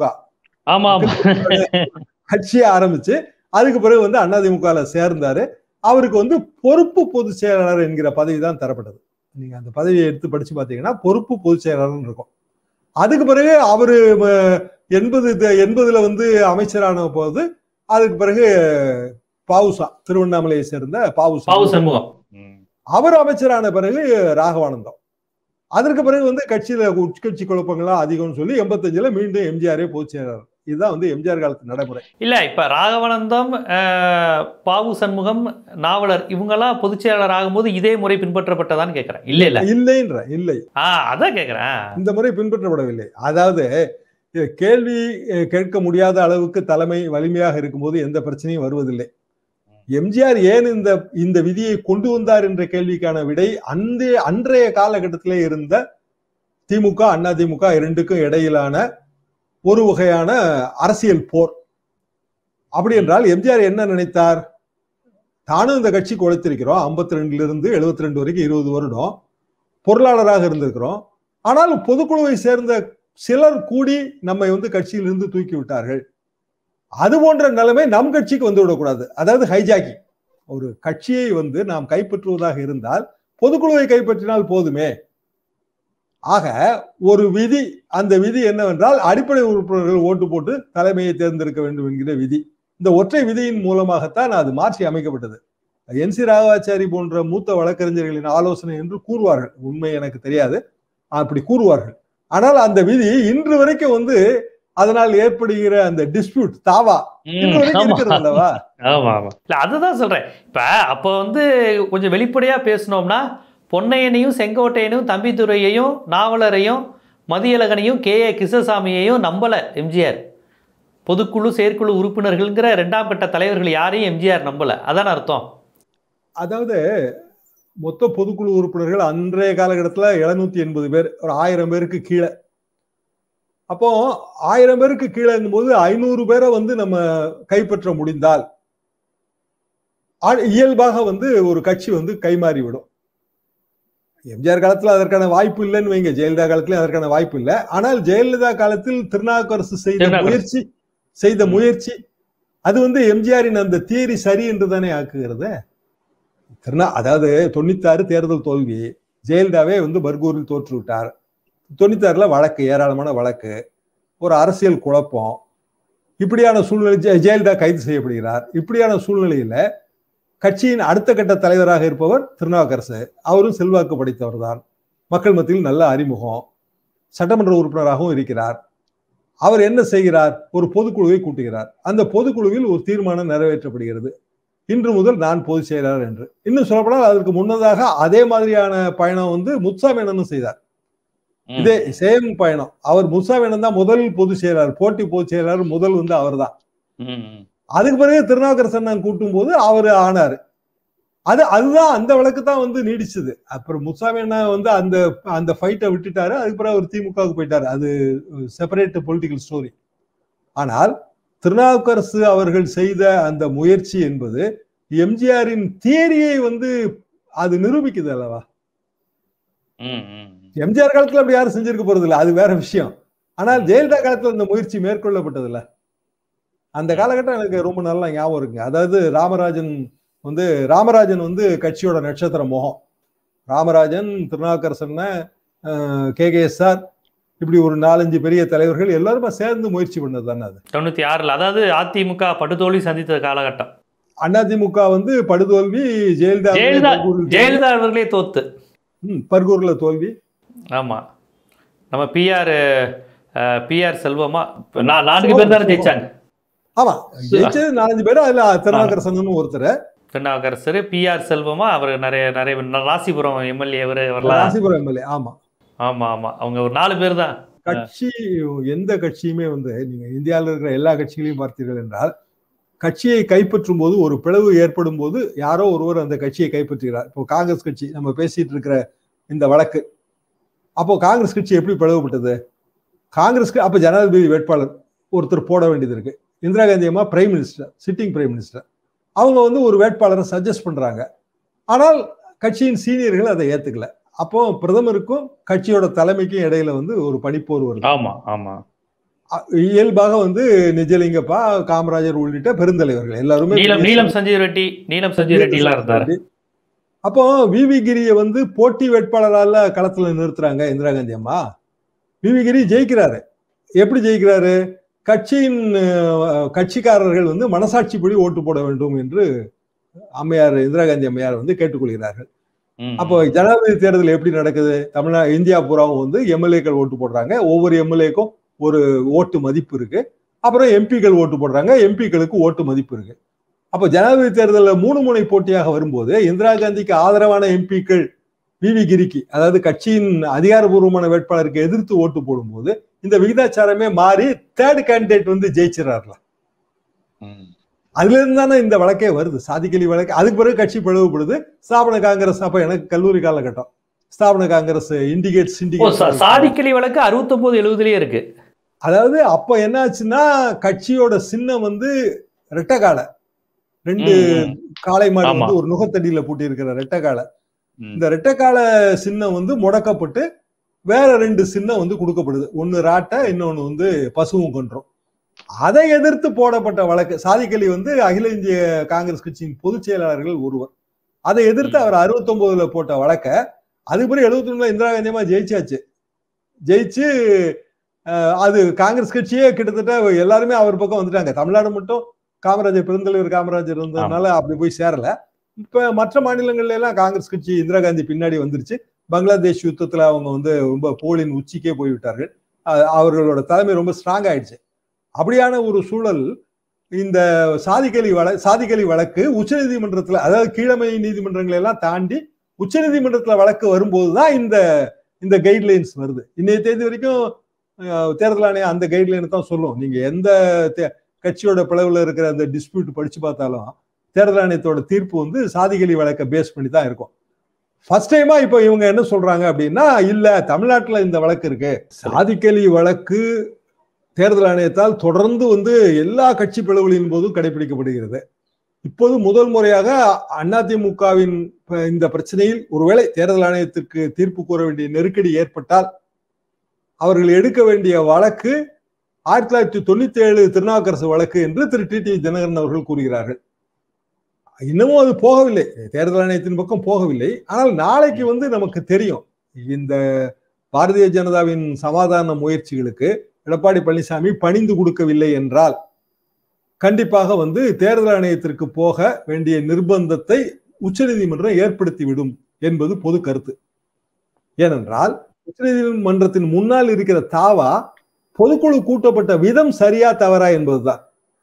கட்சியை ஆரம்பிச்சு அதுக்கு பிறகு வந்து அதிமுக சேர்ந்தாரு. அவருக்கு வந்து பொறுப்பு பொதுச் செயலாளர் என்கிற பதவி தான் தரப்பட்டது. நீங்க அந்த பதவியை எடுத்து படிச்சு பார்த்தீங்கன்னா பொறுப்பு பொதுச் செயலாளர் இருக்கும். அதுக்கு பிறகு அவரு எண்பது எண்பதுல வந்து அமைச்சரான போது அதுக்கு பிறகு பாவுசா, திருவண்ணாமலையை சேர்ந்த பாவுசா அவர் அமைச்சரான பிறகு ராகவானந்தம். அதற்கு பிறகு வந்து கட்சியில உட்கட்சி குழப்பங்கள்லாம் அதிகம்னு சொல்லி எண்பத்தஞ்சுல மீண்டும் எம்ஜிஆரே பொதுச் செயலாளர். இதுதான் வந்து எம்ஜிஆர் காலத்து நடைமுறை. இல்ல, இப்ப ராகவானந்தம், பாவு சண்முகம், நாவலர் இவங்கெல்லாம் பொதுச் செயலாளர் ஆகும்போது இதே முறை பின்பற்றப்பட்டதான்னு கேட்கிறேன். இல்ல இல்ல இல்லைன்ற இல்லை அதான் கேட்கிறேன். இந்த முறை பின்பற்றப்படவில்லை. அதாவது கேள்வி கேட்க முடியாத அளவுக்கு தலைமை வலிமையாக இருக்கும்போது எந்த பிரச்சனையும் வருவதில்லை. எம்ஜிஆர் ஏன் இந்த இந்த விதியை கொண்டு வந்தார் என்ற கேள்விக்கான விடை அந்த அன்றைய காலகட்டத்திலே இருந்த திமுக அதிமுக இரண்டுக்கும் இடையிலான ஒரு வகையான அரசியல் போர். அப்படி என்றால் எம்ஜிஆர் என்ன நினைத்தார்? தானும் இந்த கட்சிக்கு உழைத்திருக்கிறோம், ஐம்பத்தி ரெண்டுல இருந்து எழுபத்தி ரெண்டு வரைக்கும் இருபது வருடம் பொருளாளராக இருந்திருக்கிறோம். ஆனால் பொதுக்குழுவை சேர்ந்த சிலர் கூடி நம்மை வந்து கட்சியிலிருந்து தூக்கி விட்டார்கள். அது போன்ற நிலைமை நம் கட்சிக்கு வந்து விடக்கூடாது. அதாவது ஹைஜாக்கிங். ஒரு கட்சியை வந்து நாம் கைப்பற்றுவதாக இருந்தால் பொதுக்குழுவை கைப்பற்றினால் போதுமே. ஆக ஒரு விதி, அந்த விதி என்னவென்றால் அடிப்படை உறுப்பினர்கள் ஓட்டு போட்டு தலைமையை தேர்ந்தெடுக்க வேண்டும் என்கிற விதி. இந்த ஒற்றை விதியின் மூலமாகத்தான் அது மாற்றி அமைக்கப்பட்டது. என் சி ராகவாச்சாரி போன்ற மூத்த வழக்கறிஞர்களின் ஆலோசனை என்று கூறுவார்கள். உண்மை எனக்கு தெரியாது, அப்படி கூறுவார்கள். ஆனால் அந்த விதி இன்று வரைக்கும் வந்து அதனால் ஏற்படுகிற அந்த டிஸ்பியூட் தாவா இருக்கிறதல்லவா? ஆமா ஆமா இல்ல அதுதான் சொல்றேன். இப்ப அப்ப வந்து கொஞ்சம் வெளிப்படையா பேசணும்னா பொன்னையனையும் செங்கோட்டையனையும் தம்பிதுரையையும் நாவலரையும் மதியழகனையும் கே ஏ கிருஷ்ணசாமியையும் நம்பல எம்ஜிஆர். பொதுக்குழு செயற்குழு உறுப்பினர்கள்ங்கிற இரண்டாம் கட்ட தலைவர்கள் யாரையும் எம்ஜிஆர் நம்பல. அதான் அர்த்தம். அதாவது மொத்த பொதுக்குழு உறுப்பினர்கள் அன்றைய காலகட்டத்துல எழுநூத்தி எண்பது பேர், ஒரு ஆயிரம் பேருக்கு கீழே. அப்போ ஆயிரம் பேருக்கு கீழேங்கும் போது ஐநூறு பேரை வந்து நம்ம கைப்பற்ற முடிந்தால் இயல்பாக வந்து ஒரு கட்சி வந்து கைமாறி விடும். எம்ஜிஆர் காலத்துல அதற்கான வாய்ப்பு இல்லைன்னு வைங்க, ஜெயலலிதா காலத்துல அதற்கான வாய்ப்பு இல்லை. ஆனால் ஜெயலலிதா காலத்தில் திருநாவுக்கரசு செய்த முயற்சி செய்த முயற்சி அது வந்து எம்ஜிஆரின் அந்த தியரி சரி என்று தானே ஆக்குகிறது. திருநா அதாவது தொண்ணூத்தி ஆறு தேர்தல் தோல்வி, ஜெயலலிதாவே வந்து பர்கூரில் தோற்று விட்டார். தொண்ணூத்தி ஆறுல வழக்கு, ஏராளமான வழக்கு, ஒரு அரசியல் குழப்பம், இப்படியான சூழ்நிலை ஜெயலலிதா கைது செய்யப்படுகிறார். இப்படியான சூழ்நிலையில கட்சியின் அடுத்த கட்ட தலைவராக இருப்பவர் திருநாவுக்கரசு. அவரும் செல்வாக்கு படைத்தவர் தான், மக்கள் மத்தியில் நல்ல அறிமுகம், சட்டமன்ற உறுப்பினராகவும் இருக்கிறார். அவர் என்ன செய்கிறார்? ஒரு பொதுக்குழுவை கூட்டுகிறார். அந்த பொதுக்குழுவில் ஒரு தீர்மானம் நிறைவேற்றப்படுகிறது, இன்று முதல் நான் பொதுச் செயலாளர் என்று. இன்னும் சொல்லப்போனால் அதற்கு முன்னதாக அதே மாதிரியான பயணம் வந்து முத்துசாமி செய்தார். இதே சேம் பயணம். அவர் முத்துசாமி தான் முதல் பொதுச் செயலாளர், போட்டி பொதுச் செயலாளர் முதல் வந்து அவர் தான். அதுக்கு பிறகு திருநாவுக்கரசன் கூட்டும் போது அவரு ஆனாரு. அது அதுதான் அந்த வழக்கு தான் வந்து நீடிச்சது. அப்புறம் முத்துசாமி வந்து அந்த அந்த ஃபைட்டை விட்டுட்டாரு. அதுக்கு பிறகு அவர் திமுகவுக்கு போயிட்டாரு. அது செப்பரேட் பொலிட்டிக்கல் ஸ்டோரி. ஆனால் திருநாவுக்கரசு அவர்கள் செய்த அந்த முயற்சி என்பது எம்ஜிஆரின் தியரியை வந்து அது நிரூபிக்குது அல்லவா? எம்ஜிஆர் காலத்துல அப்படி யாரும் செஞ்சிருக்க போறது இல்லை, அது வேற விஷயம். ஆனால் ஜெயலலிதா காலத்துல அந்த முயற்சி மேற்கொள்ளப்பட்டது இல்ல. அந்த காலகட்டம் எனக்கு ரொம்ப நல்லா ஞாபகம் இருக்குங்க. அதாவது ராமராஜன் வந்து ராமராஜன் வந்து கட்சியோட நட்சத்திர முகம். Ramarajan, Thirunavukkarasan, K K S R, இப்படி ஒரு நாலஞ்சு பெரிய தலைவர்கள் எல்லாருமே சேர்ந்து முயற்சி பண்ணது தானே அது. தொண்ணூத்தி ஆறுல அதாவது அதிமுக படுதோல்வி சந்தித்த காலகட்டம். அதிமுக வந்து படுதோல்வி, ஜெயலலிதா ஜெயலலிதா அவர்களே தோத்து பர்கூர்ல தோல்வி. ஆமா, நம்ம பிஆர் பிஆர் செல்வமா நான்கு பேர் தானே ஜெயிச்சாங்க. ஆமா, ஜெயிச்சது நாலஞ்சு பேர். அதுல திருநாவுக்கரசன் ஒருத்தர், திருநாவுக்கரசர், பிஆர் செல்வமா, அவர் நிறைய நிறைய ராசிபுரம் எம்எல்ஏ, அவர் ராசிபுரம் எம்எல்ஏ. ஆமா ஆமா ஆமா அவங்க ஒரு நாலு பேர் தான். கட்சி எந்த கட்சியுமே வந்து நீங்க இந்தியாவில் இருக்கிற எல்லா கட்சிகளையும் பார்த்தீர்கள் என்றால், கட்சியை கைப்பற்றும் போது ஒரு பிளவு ஏற்படும் போது யாரோ ஒருவர் அந்த கட்சியை கைப்பற்றுகிறார். இப்போ காங்கிரஸ் கட்சி நம்ம பேசிட்டு இருக்கிற இந்த வழக்கு, அப்போ காங்கிரஸ் கட்சி எப்படி பிளவுபட்டது? காங்கிரஸ்க்கு அப்ப ஜனாதிபதி வேட்பாளர் ஒருத்தர் போட வேண்டியது இருக்கு. இந்திரா காந்தி அம்மா prime minister, sitting prime minister, அவங்க வந்து ஒரு வேட்பாளரை சஜஸ்ட் பண்றாங்க. ஆனால் கட்சியின் சீனியர்கள் அதை ஏத்துக்கல. அப்போ பிரதமருக்கும் கட்சியோட தலைமைக்கும் இடையில வந்து ஒரு பனிப்போர் வருது. ஆமா ஆமா இயல்பாக வந்து நிஜலிங்கப்பா, காமராஜர் உள்ளிட்ட பெருந்தலைவர்கள் எல்லாருமே, நீலம் சஞ்சீவ் ரெட்டி நீலம் சஞ்சீவ் ரெட்டி எல்லாம் இருந்தாரு. அப்போ விவி கிரியை வந்து போட்டி வேட்பாளரால களத்துல நிறுத்துறாங்க இந்திரா காந்தி அம்மா. விவி கிரி ஜெயிக்கிறாரு. எப்படி ஜெயிக்கிறாரு? கட்சியின் கட்சிக்காரர்கள் வந்து மனசாட்சிப்படி ஓட்டு போட வேண்டும் என்று அம்மையார், இந்திரா காந்தி அம்மையார் வந்து கேட்டுக்கொள்கிறார்கள். அப்போ ஜனாதிபதி தேர்தல் எப்படி நடக்குது? தமிழ்நாடு, இந்தியா பூராவும் வந்து எம்எல்ஏக்கள் ஓட்டு போடுறாங்க. ஒவ்வொரு எம்எல்ஏக்கும் ஒரு ஓட்டு மதிப்பு இருக்கு. அப்புறம் எம்பிக்கள் ஓட்டு போடுறாங்க, எம்பிக்களுக்கு ஓட்டு மதிப்பு இருக்கு. அப்போ ஜனாதிபதி தேர்தலில் மூணு முனை போட்டியாக வரும்போது இந்திரா காந்திக்கு ஆதரவான எம்பிக்கள் விவி கிரிக்கு, அதாவது கட்சியின் அதிகாரபூர்வமான வேட்பாளருக்கு எதிர்த்து ஓட்டு போடும்போது இந்த விகிதாச்சாரமே மாறி தேர்ட் கேண்டிடேட் வந்து ஜெயிச்சிடறாருல. அதுல இருந்து தானே இந்த வழக்கே வருது, சாதிக்கலி வழக்கு. அதுக்கு பிறகு கட்சி பிளவுபடுது. ஸ்தாபன காங்கிரஸ், அப்ப எனக்கு கல்லூரி காலகட்டம், ஸ்தாபன காங்கிரஸ் இண்டிகேட் சிண்டிகேட் சாதிக்கலி வழக்கு அறுபத்தி ஒன்பது எழுபதுலயே இருக்கு. அதாவது அப்ப என்ன ஆச்சுன்னா, கட்சியோட சின்னம் வந்து ரெட்டக்காலை, ரெண்டு காளை மாடு வந்து ஒரு நுகத்தடியில பூட்டி இருக்கிற ரெட்டக்காலை. இந்த ரெட்டக்கால சின்னம் வந்து முடக்கப்பட்டு வேற ரெண்டு சின்னம் வந்து கொடுக்கப்படுது. ஒன்னு ராட்டை, இன்னொன்னு வந்து பசுவும் கொன்றும். அதை எதிர்த்து போடப்பட்ட வழக்கு. சாதிக்கலி வந்து அகில இந்திய காங்கிரஸ் கட்சியின் பொதுச் செயலாளர்கள் ஒருவர். அதை எதிர்த்து அவர் அறுபத்தி ஒன்பதுல போட்ட வழக்க, அதுக்கு பிறகு எழுபத்தி ஒண்ணுல இந்திரா காந்தியமா ஜெயிச்சாச்சு. ஜெயிச்சு அது காங்கிரஸ் கட்சியே கிட்டத்தட்ட எல்லாருமே அவர் பக்கம் வந்துட்டாங்க. தமிழ்நாடு மட்டும் காமராஜர், பெருந்தலைவர் காமராஜர் இருந்ததுனால அப்படி போய் சேரல. இப்ப மற்ற மாநிலங்கள்ல எல்லாம் காங்கிரஸ் கட்சி இந்திரா காந்தி பின்னாடி வந்துருச்சு. பங்களாதேஷ் யுத்தத்துல அவங்க வந்து ரொம்ப போலின் உச்சிக்கே போய்விட்டார்கள். அவர்களோட தலைமை ரொம்ப ஸ்ட்ராங் ஆயிடுச்சு. அப்படியான ஒரு சூழல் இந்த சாதிக்கலி வழக்கு சாதிக்கலி வழக்கு உச்ச நீதிமன்றத்துல, அதாவது கீழமை நீதிமன்றங்களை எல்லாம் தாண்டி உச்ச நீதிமன்றத்துல வழக்கு வரும்போதுதான் இந்த இந்த கைட்லைன்ஸ் வருது. இன்னைய தேதி வரைக்கும் தேர்தல் ஆணையம் அந்த கைட்லைன் தான் சொல்லும். நீங்க எந்த கட்சியோட பிளவுல இருக்கிற அந்த டிஸ்பியூட் படிச்சு பார்த்தாலும் தேர்தல் ஆணையத்தோட தீர்ப்பு வந்து சாதிக்கலி வழக்கை பேஸ் பண்ணி தான் இருக்கும். ஃபர்ஸ்ட் டைமா இப்ப இவங்க என்ன சொல்றாங்க அப்படின்னா, இல்ல தமிழ்நாட்டுல இந்த வழக்கு இருக்கு, சாதிக்கலி வழக்கு தேர்தல் ஆணையத்தால் தொடர்ந்து வந்து எல்லா கட்சி பிளவுகளின் போதும் கடைபிடிக்கப்படுகிறது. இப்போது முதல் முறையாக அதிமுகவின் இந்த பிரச்சனையில் ஒருவேளை தேர்தல் ஆணையத்திற்கு தீர்ப்பு கூற வேண்டிய நெருக்கடி ஏற்பட்டால் அவர்கள் எடுக்க வேண்டிய வழக்கு ஆயிரத்தி தொள்ளாயிரத்தி தொண்ணூத்தி ஏழு திருநாவுக்கரசு வழக்கு என்று திரு டி டி தினகரன் அவர்கள் கூறுகிறார்கள். இன்னமும் அது போகவில்லை, தேர்தல் ஆணையத்தின் பக்கம் போகவில்லை. ஆனால் நாளைக்கு வந்து நமக்கு தெரியும், இந்த பாரதிய ஜனதாவின் சமாதான முயற்சிகளுக்கு எடப்பாடி பழனிசாமி பணிந்து கொடுக்கவில்லை என்றால் கண்டிப்பாக வந்து தேர்தல் ஆணையத்திற்கு போக வேண்டிய நிர்பந்தத்தை உச்சநீதிமன்றம் ஏற்படுத்திவிடும் என்பது பொது கருத்து. ஏனென்றால் உச்சநீதிமன்றத்தின் முன்னால் இருக்கிற தாவா பொதுக்குழு கூட்டப்பட்ட விதம் சரியா தவறா என்பதுதான்.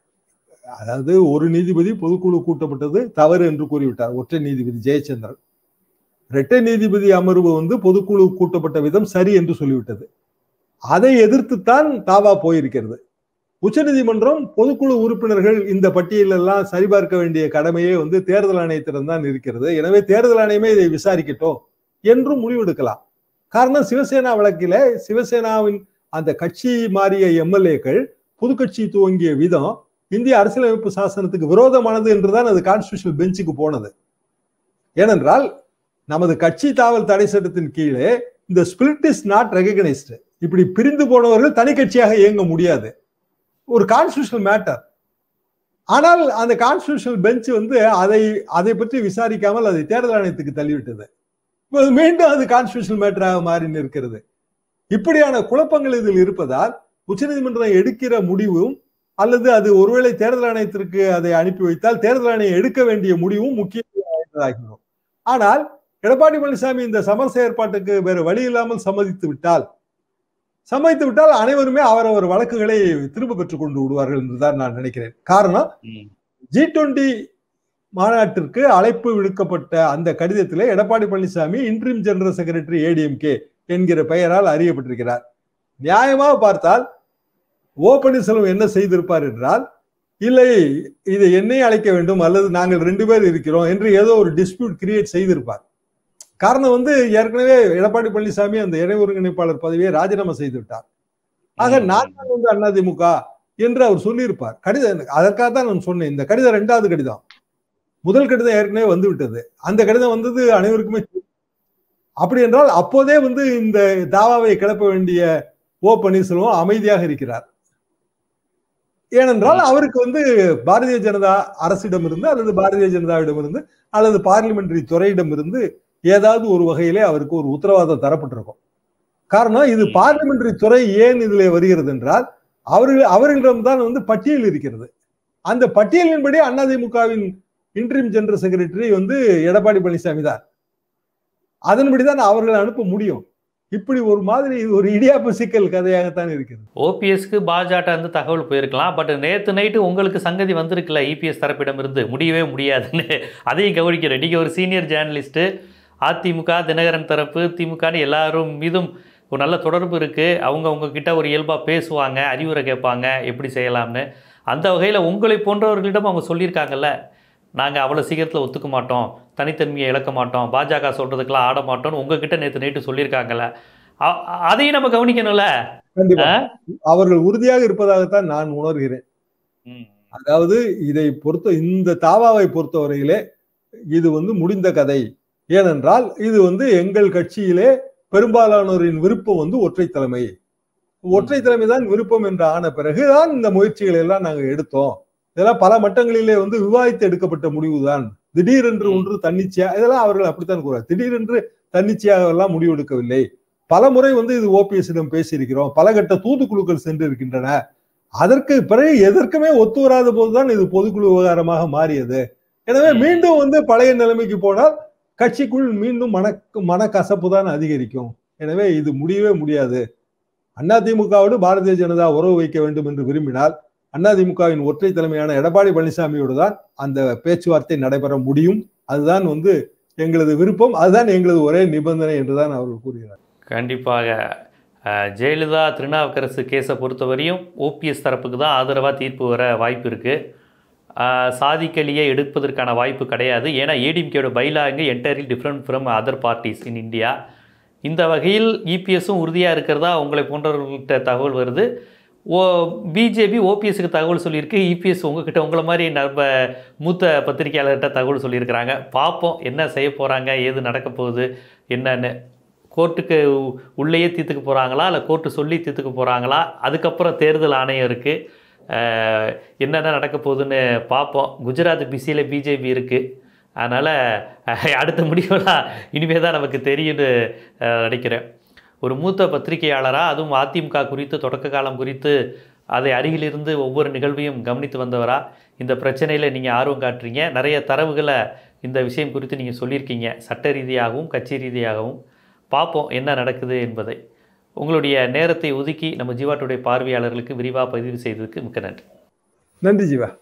அதாவது ஒரு நீதிபதி பொதுக்குழு கூட்டப்பட்டது தவறு என்று கூறிவிட்டார், ஒற்றை நீதிபதி ஜெயச்சந்திரன். இரட்டை நீதிபதி அமர்வு வந்து பொதுக்குழு கூட்டப்பட்ட விதம் சரி என்று சொல்லிவிட்டது. அதை எதிர்த்துத்தான் தாவா போயிருக்கிறது. உச்சநீதிமன்றம் பொதுக்குழு உறுப்பினர்கள் இந்த பட்டியலெல்லாம் சரிபார்க்க வேண்டிய கடமையே வந்து தேர்தல் ஆணையத்திடம் தான் இருக்கிறது, எனவே தேர்தல் ஆணையமே இதை விசாரிக்கட்டும் என்றும் முடிவெடுக்கலாம். காரணம், சிவசேனா வழக்கில சிவசேனாவின் அந்த கட்சி மாறிய எம்எல்ஏக்கள் புதுக்கட்சி துவங்கிய விதம் இந்திய அரசியலமைப்பு சாசனத்துக்கு விரோதமானது என்றுதான் அது கான்ஸ்டிடியூஷனல் பெஞ்சுக்கு போனது. ஏனென்றால் நமது கட்சி தாவல் தடை சட்டத்தின் கீழே இந்த ஸ்பிளிட் இஸ் நாட் ரெகக்னைஸ்டு, இப்படி பிரிந்து போனவர்கள் தனி கட்சியாக இயங்க முடியாது, ஒரு கான்ஸ்டிடியூஷனல் மேட்டர். ஆனால் அந்த கான்ஸ்டிடியூஷனல் பெஞ்ச் வந்து அதை அதை பற்றி விசாரிக்காமல் அதை தேர்தல் ஆணையத்துக்கு தள்ளிவிட்டது. மீண்டும் அது கான்ஸ்டிடியூஷனல் மேட்டராக மாறி நிற்கிறது. இப்படியான குழப்பங்கள் இதில் இருப்பதால் உச்சநீதிமன்றம் எடுக்கிற முடிவும் அல்லது அது ஒருவேளை தேர்தல் ஆணையத்திற்கு அதை அனுப்பி வைத்தால் தேர்தல் ஆணையம் எடுக்க வேண்டிய முடிவும் முக்கியமானதாகிடும். ஆனால் எடப்பாடி பழனிசாமி இந்த சமரச ஏற்பாட்டுக்கு வேறு வழி இல்லாமல் சம்மதித்து விட்டால் சம்மதித்து விட்டால் அனைவருமே அவரவர் வழக்குகளை திரும்ப பெற்றுக் கொண்டு விடுவார்கள் என்றுதான் நான் நினைக்கிறேன். காரணம், ஜி டுவெண்டி மாநாட்டிற்கு அழைப்பு விடுக்கப்பட்ட அந்த கடிதத்திலே Edappadi Palaniswami interim general secretary ADMK என்கிற பெயரால் அறியப்பட்டிருக்கிறார். நியாயமாக பார்த்தால் ஓ பன்னீர்செல்வம் என்ன செய்திருப்பார் என்றால், இல்லை இதை என்னை அழைக்க வேண்டும் அல்லது நாங்கள் ரெண்டு பேர் இருக்கிறோம் என்று ஏதோ ஒரு டிஸ்பியூட் கிரியேட் செய்திருப்பார். காரணம் வந்து ஏற்கனவே எடப்பாடி பழனிசாமி அந்த இணை ஒருங்கிணைப்பாளர் பதவியை ராஜினாமா செய்து விட்டார். ஆக நான் தான் வந்து அதிமுக என்று அவர் சொல்லியிருப்பார். கடிதம் அதற்காக தான் நான் சொன்னேன், இந்த கடிதம் இரண்டாவது கடிதம், முதல் கடிதம் ஏற்கனவே வந்து விட்டது, அந்த கடிதம் வந்தது அனைவருக்குமே. அப்படி என்றால் அப்போதே வந்து இந்த தாவாவை கிளப்ப வேண்டிய ஓ பன்னீர்செல்வம் அமைதியாக இருக்கிறார். ஏனென்றால் அவருக்கு வந்து பாரதிய ஜனதா அரசிடமிருந்து அல்லது பாரதிய ஜனதாவிடமிருந்து அல்லது பார்லிமெண்டரி துறையிடமிருந்து ஏதாவது ஒரு வகையிலே அவருக்கு ஒரு உத்தரவாதம் தரப்பட்டிருக்கும். காரணம், இது பார்லிமெண்டரி துறை ஏன் இதிலே வருகிறது என்றால் அவர்கள் அவர்களிடம்தான் வந்து பட்டியல் இருக்கிறது. அந்த பட்டியலின்படி அதிமுகவின் இன்ட்ரீம் ஜெனரல் செக்ரட்டரி வந்து எடப்பாடி பழனிசாமி தான், அதன்படிதான் அவர்களை அனுப்ப முடியும். இப்படி ஒரு மாதிரி ஒரு இடியாப்பு சிக்கல் கதையாகத்தான் இருக்கிறது. ஓபிஎஸ்க்கு பாஜக வந்து தகவல் போயிருக்கலாம், பட் நேற்று நைட்டு உங்களுக்கு சங்கதி வந்திருக்குல்ல இபிஎஸ் தரப்பிடம் இருந்து முடியவே முடியாதுன்னு, அதையும் கவனிக்கிறேன். நீங்கள் ஒரு சீனியர் ஜேர்னலிஸ்ட்டு, அதிமுக தினகரன் தரப்பு திமுகன்னு எல்லாரும் மீதும் ஒரு நல்ல தொடர்பு இருக்குது, அவங்க உங்ககிட்ட ஒரு இயல்பாக பேசுவாங்க, அறிவுரை கேட்பாங்க எப்படி செய்யலாம்னு. அந்த வகையில் உங்களை போன்றவர்களிடம் அவங்க சொல்லியிருக்காங்கல்ல, நாங்கள் அவ்வளோ சீக்கிரத்தில் ஒத்துக்க மாட்டோம், தனித்தன்மையை இழக்க மாட்டோம், பாஜக சொல்கிறதுக்கெல்லாம் ஆட மாட்டோம்னு உங்ககிட்ட நேற்று நைட்டு சொல்லியிருக்காங்கல்ல, அதையும் நம்ம கவனிக்கணும்ல. அவர்கள் உறுதியாக இருப்பதாகத்தான் நான் உணர்கிறேன். அதாவது இதை பொறுத்த இந்த தாவாவை பொறுத்தவரையிலே இது வந்து முடிந்த கதை. ஏனென்றால் இது வந்து எங்கள் கட்சியிலே பெரும்பாலானோரின் விருப்பம் வந்து ஒற்றை தலைமை, ஒற்றை தலைமை தான் விருப்பம் என்று ஆன பிறகுதான் இந்த முயற்சிகளை எல்லாம் நாங்கள் எடுத்தோம். இதெல்லாம் பல மட்டங்களிலே வந்து விவாதித்து எடுக்கப்பட்ட முடிவுதான். திடீரென்று ஒன்று தன்னிச்சையா, இதெல்லாம் அவர்கள் அப்படித்தான் கூறார், திடீரென்று தன்னிச்சையாக எல்லாம் முடிவெடுக்கவில்லை. பல முறை வந்து இது ஓபிஎஸ்ஸிடம் பேசியிருக்கிறோம், பல கட்ட தூதுக்குழுக்கள் சென்று இருக்கின்றன. அதற்கு பிறகு எதற்குமே ஒத்து வராத போதுதான் இது பொதுக்குழு விவகாரமாக மாறியது. எனவே மீண்டும் வந்து பழைய நிலைமைக்கு போனால் கட்சிக்குள் மீண்டும் மன மனக்கசப்பு தான் அதிகரிக்கும். எனவே இது முடியவே முடியாது. அதிமுகவோடு பாரதிய ஜனதா உறவு வைக்க வேண்டும் என்று விரும்பினால் அதிமுகவின் ஒற்றை தலைமையான எடப்பாடி பழனிசாமியோடு தான் அந்த பேச்சுவார்த்தை நடைபெற முடியும். அதுதான் வந்து எங்களது விருப்பம், அதுதான் எங்களது ஒரே நிபந்தனை என்றுதான் அவர்கள் கூறுகிறார். கண்டிப்பாக ஜெயலலிதா திருநாவுக்கரசு கேஸை பொறுத்தவரையும் ஓபிஎஸ் தரப்புக்கு தான் ஆதரவாக தீர்ப்பு வர வாய்ப்பு இருக்குது. சாதிக்கலியை எடுப்பதற்கான வாய்ப்பு கிடையாது. ஏன்னா ஏடிஎம்கேயோட பைலா இங்கே entirely different from other parties in India. இந்த வகையில் இபிஎஸும் உறுதியாக இருக்கிறதா உங்களை போன்றவர்கள்ட்ட தகவல் வருது. ஓ பிஜேபி ஓபிஎஸ்க்கு தகவல் சொல்லியிருக்கு, இபிஎஸ் உங்ககிட்ட உங்களை மாதிரி நம்ம மூத்த பத்திரிகையாளர்கிட்ட தகவல் சொல்லியிருக்கிறாங்க. பார்ப்போம் என்ன செய்ய போகிறாங்க, ஏது நடக்க போகுது என்னன்னு. கோர்ட்டுக்கு உள்ளேயே தீர்த்துக்க போகிறாங்களா இல்லை கோர்ட்டு சொல்லி தீர்த்துக்க போகிறாங்களா? அதுக்கப்புறம் தேர்தல் ஆணையம் இருக்குது, என்னென்ன நடக்க போகுதுன்னு பார்ப்போம். குஜராத் பிசியில் பிஜேபி இருக்குது, அதனால் அடுத்த முடிவுலாம் இனிமேல் தான் நமக்கு தெரியும்னு நினைக்கிறேன். ஒரு மூத்த பத்திரிகையாளராக, அதுவும் அதிமுக குறித்து தொடக்க காலம் குறித்து அதை அருகிலிருந்து ஒவ்வொரு நிகழ்வையும் கவனித்து வந்தவரா இந்த பிரச்சனையில் நீங்கள் ஆர்வம் காட்டுறீங்க. நிறைய தரவுகளை இந்த விஷயம் குறித்து நீங்கள் சொல்லியிருக்கீங்க, சட்ட ரீதியாகவும் கட்சி ரீதியாகவும். பார்ப்போம் என்ன நடக்குது என்பதை. உங்களுடைய நேரத்தை ஒதுக்கி நம்ம ஜீவா டுடே பார்வையாளர்களுக்கு விரிவாக பதிவு செய்ததுக்கு மிக்க நன்றி. நன்றி ஜீவா.